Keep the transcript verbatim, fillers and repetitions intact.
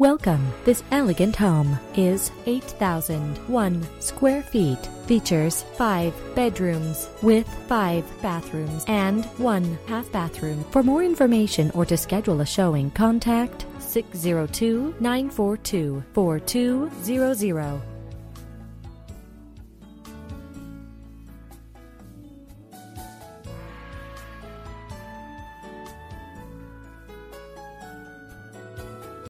Welcome. This elegant home is eight thousand one square feet. Features five bedrooms with five bathrooms and one half bathroom. For more information or to schedule a showing, contact six zero two, nine four two, four two zero zero.